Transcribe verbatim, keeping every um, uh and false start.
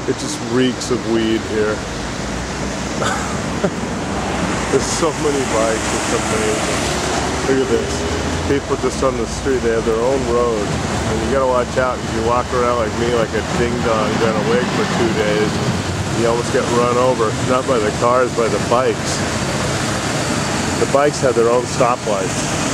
It just reeks of weed here. There's so many bikes, it's amazing. Look at this. People just on the street, they have their own road. And you gotta watch out if you walk around like me, like a ding-dong down a wig for two days. You almost get run over, not by the cars, by the bikes. The bikes have their own stoplights.